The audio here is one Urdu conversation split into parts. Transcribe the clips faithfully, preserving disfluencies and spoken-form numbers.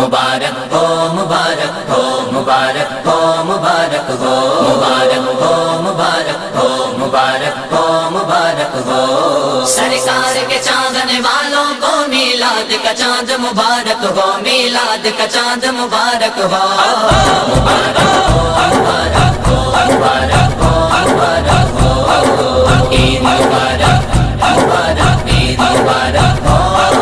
مبارک ہو مبارک ہو مبارک ہو مبارک ہو مبارک ہو مبارک ہو مبارک ہو مبارک ہو سرکار کے چاندنے والوں کو میلاد کا چاند مبارک ہو میلاد کا چاند مبارک ہو مبارک ہو مبارک ہو مبارک ہو مبارک ہو عید مبارک مبارک عید مبارک ہو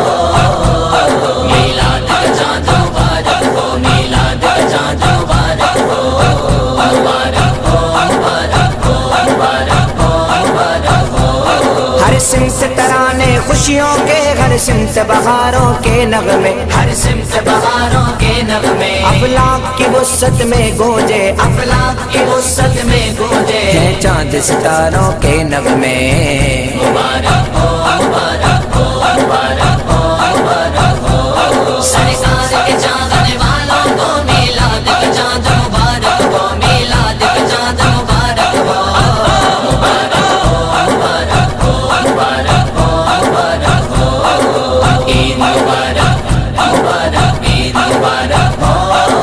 میلاد کا چاند مبارک ہو میلاد کا چاند مبارک ہو مبارک ہو مبارک ہو مبارک ہو مبارک ہو ہر سمت ترانے خوشیوں کے ہر سمت بہاروں کے نغمے ہر سمت بہاروں کے نغمے افلاک کی وسعت میں گونجے افلاک کی وسعت میں گونجے ہیں چاند ستاروں کے نغمے مبارک ہو مبارک ہو مبارک ہو مبارک ہو سرکار کے چاندنے والوں کو میلاد کا چاند مبارک ہو میلاد کا چاند مبارک ہو مبارک ہو مبارک ہو مبارک ہو مبارک ہو عید مبارک مبارک عید مبارک ہو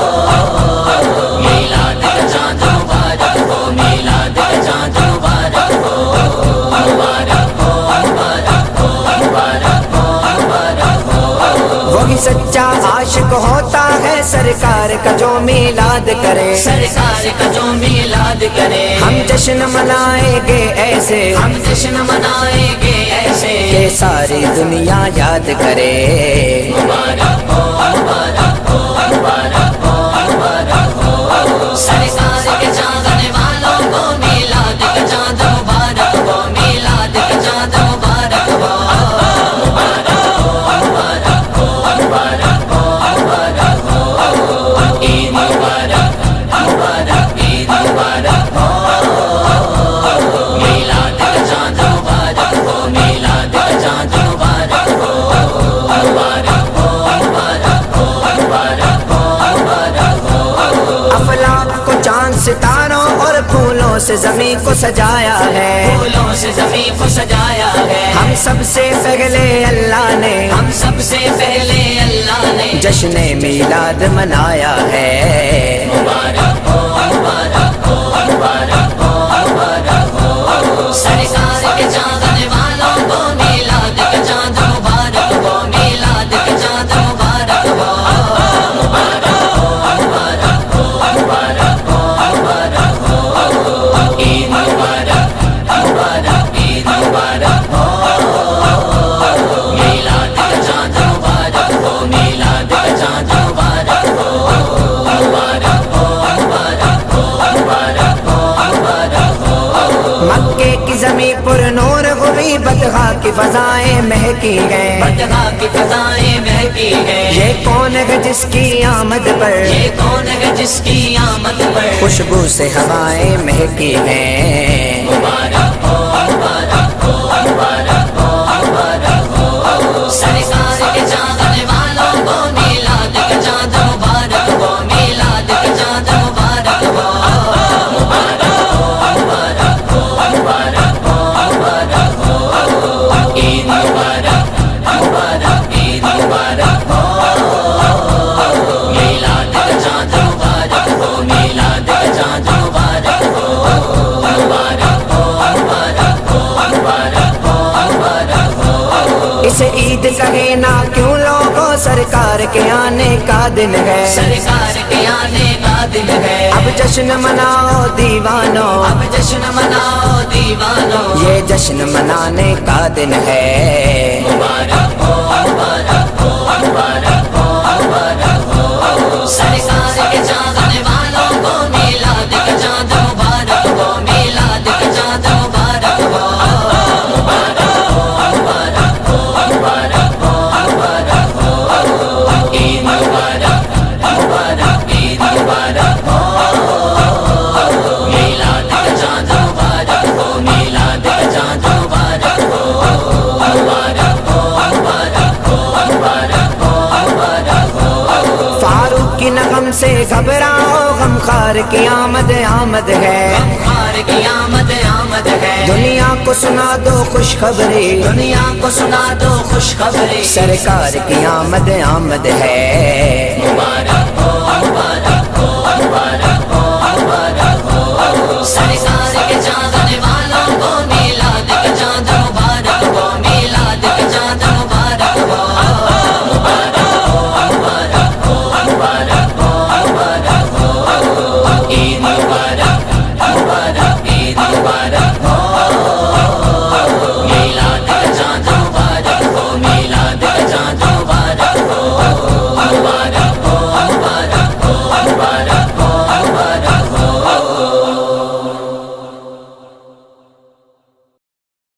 میلاد کا چاند مبارک ہو میلاد کا چاند مبارک ہو مبارک ہو مبارک ہو مبارک ہو مبارک ہو وہی سچا عاشق ہوتا ہے سرکار کا جو میلاد کرے سرکار کا جو میلاد کرے ہم جشن منائیں گے ایسے ہم جشن منائیں گے ایسے کہ ساری دنیا یاد کرے مبارک ہو مبارک ہو مبارک ہو مبارک ہو سرکار کے چاندنے والوں کو میلاد کا چاند مبارک ہو میلاد کا چاند مبارک ہو مبارک ہو مبارک ہو مبارک ہو مبارک ہو عید مبارک مبارک عید مبارک ہو میلاد کا چاند مبارک ہو میلاد کا چاند مبارک ہو مبارک ہو مبارک ہو مبارک ہو مبارک ہو افلاک کو چاند ستاروں اور پھولوں سے زمین کو سجایا ہے پھولوں سے زمین کو سجایا ہے ہم سب سے پہلے اللہ نے ہم سب سے پہلے اللہ نے جشن میلاد منایا ہے مبارک ہو مبارک ہو مبارک ہو مبارک ہو سرکار کے چاندنے والوں کو میلاد کا چاند مبارک ہو میلاد کا چاند مبارک ہو مبارک ہو مبارک ہو مبارک ہو مبارک ہو عید مبارک مبارک عید مبارک ہو میلاد کا چاند مبارک ہو میلاد کا چاند مبارک ہو مبارک ہو مبارک ہو مبارک ہو مبارک ہو مکے کی زمین پر نور ہوئی بدخا کی فضائیں مہکی ہیں بدخا کی فضائیں مہکی ہیں یہ کون ہے جس کی آمد پر یہ کون ہے جس کی آمد پر خوشبو سے ہوائیں مہکی ہیں مبارک ہو مبارک ہو مبارک ہو مبارک ہو سرکار کے چاندنے والوں کو میلاد کا چاند مبارک ہو میلاد کا چاند مبارک ہو مبارک ہو مبارک ہو مبارک ہو مبارک ہو عید مبارک مبارک عید مبارک ہو میلاد کا چاند مبارک ہو میلاد کا چاند مبارک ہو مبارک ہو مبارک ہو مبارک ہو مبارک ہو اسے عید کہے نہ کیوں لوگوں سرکار کے آنے کا دن ہے سرکار کے آنے کا دن ہے اب جشن مناؤ دیوانوں اب جشن مناؤ دیوانوں یہ جشن منانے کا دن ہے مبارک ہو مبارک ہو مبارک ہو مبارک ہو سرکار کے چاندنے والوں کو میلاد کا چاند مبارک ہو میلاد کا چاند مبارک ہو مبارک ہو مبارک ہو مبارک ہو مبارک ہو عید مبارک مبارک عید مبارک ہو میلاد کا چاند مبارک ہو میلاد کا چاند مبارک ہو مبارک ہو مبارک ہو مبارک ہو مبارک ہو فاروق کی نغم سے گھبراؤ غمخوار کی آمد آمد ہے غمخوار کی آمد آمد ہے دنیا کو سنا دو خوشخبری دنیا کو سنا دو خوشخبری سرکار کی آمد آمد ہے